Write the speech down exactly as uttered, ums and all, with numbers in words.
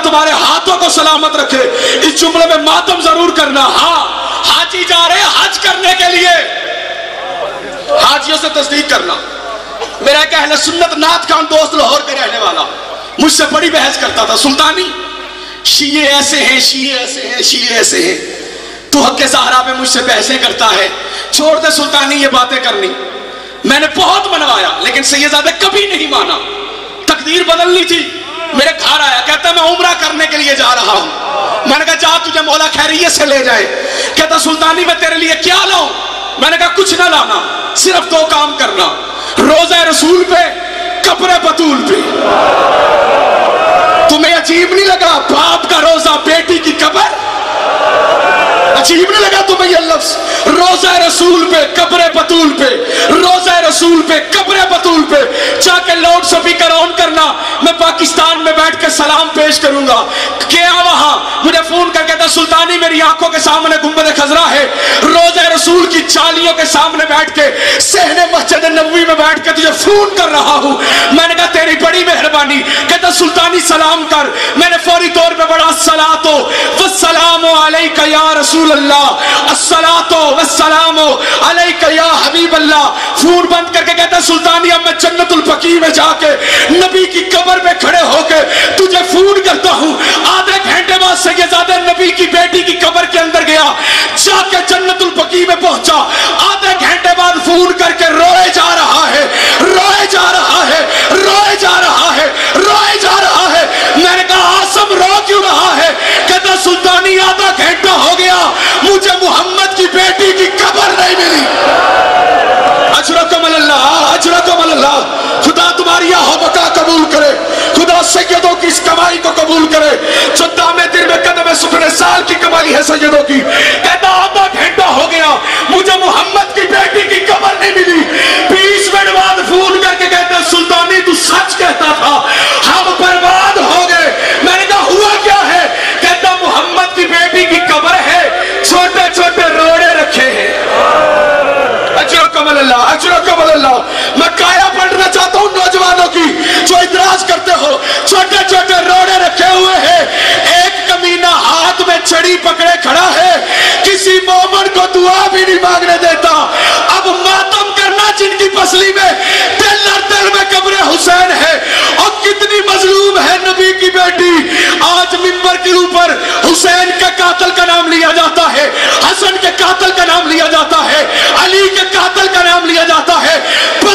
تمہارے ہاتھوں کو سلامت رکھے. اس جملے میں ماتم ضرور کرنا. ہاں حاجی جا رہے حج کرنے کے لیے, حاجیوں سے تصدیق کرنا. میرا ایک اہل سنت نعت خان دوست لاہور کے رہنے والا مجھ سے بڑی بحث کرتا تھا, سلطانی شیعہ ایسے ہیں, شیعہ ایسے ہیں, شیعہ ایسے ہیں, تو حق زہرا پہ مجھ سے بحثیں کرتا ہے, چھوڑ دے سلطانی یہ باتیں کرنی. میں نے بہت منوایا لیکن سیدزادہ کبھی نہیں مانا. تقدیر بدلنی تھی. میرے گھر آیا, کہتا میں عمرہ کرنے کے لیے جا رہا ہوں. میں نے کہا جا تجھے مولا خیریت سے لے جائے. کہتا سلطانی میں تیرے لیے کیا لاؤں؟ میں نے کہا کچھ نہ لانا, صرف دو کام کرنا, روزہ رسول پہ, قبر بطول پہ. تمہیں عجیب نہیں لگا باپ کا روزہ بیٹی کی قبر؟ عجیب نہیں لگا تمہیں یہ لفظ؟ روزہ رسول پہ, قبر بطول پہ, روزہ رسول پہ, قبر بطول پہ. جا کے لاؤڈ سپیکر آن کرنا, میں پاکستان میں بیٹھ کے سلام پیش کروں گا. کیا وہاں مجھے فون کر کہتا سلطانی میری آنکھوں کے سامنے گنبد خضرا ہے, روزہ رسول کی چالیوں کے سامنے بیٹھ کے صحن مسجد نبوی میں بیٹھ کے تجھے فون کر رہا ہوں. میں نے کہا تیری بڑی مہربانی. کہتا سلطانی سلام کر. میں نے فوری طور پہ بڑا الصلاۃ والسلام علیک یا رسول اللہ, الصلاۃ والسلام علیک یا حبیب اللہ. فون بند کر کے کہتا سلطانی اب میں جنت البقیع میں جا کے نبی کی قبر پہ کھڑے ہو کے تجھے فون کرتا ہوں. آدھے گھنٹے بعد سیدزادہ نبی کی بیٹی کی قبر کے اندر گیا, جا کے جنت البقیع میں پہنچا. آدھے گھنٹے بعد فون کر کے روئے جا رہا ہے, روئے جا رہا ہے, روئے جا رہا ہے, روئے جا رہا ہے. میں نے کہا آسم رو کیوں رہا ہے؟ کہتا سلطانی آدھا گھنٹہ ہو گیا مجھے محمد کی بیٹی کی قبر نہیں ملی. اجرکم اللہ, اجرکم اللہ. خدا تمہاری آہ و بقا قبول کرے, خدا سیدوں کی اس کمائی کو قبول کرے جو دامے دل میں قدم سکھنے سال کی کمائی ہے سیدوں کی. کہتا آدھا گھنٹہ ہو گیا مجھے محمد کی بیٹی کی قبر نہیں ملی. بیس منٹ بعد فون کر کے کہتا سلطانی تو سچ کہتا تھا, ہم برباد ہو گئے. میں نے کہا ہوا کیا ہے؟ کہتا محمد کی بیٹی کی قبر ہے, چھوٹے چھوٹے روڑے رکھے ہیں. اجرکم اللہ, اجرکم اللہ. میں کایا پلٹنا چاہتا ہوں نوجوانوں کی جو اعتراض کرتے ہو. چھوٹے چھوٹے روڑے رکھے ہوئے ہیں, ایک کمینہ ہاتھ میں چھڑی پکڑے کھڑا ہے, کسی مومن کو دعا بھی نہیں مانگنے دیتا. اب ماتم کرنا جن کی پسلی میں دل اور دل میں قبر حسین ہے, اور کتنی مظلوم ہے نبی کی بیٹی. آج منبر کے اوپر حسین کے قاتل کا نام لیا جاتا ہے, حسن کے قاتل کا نام لیا جاتا ہے, علی کے قاتل کا نام لیا جاتا ہے.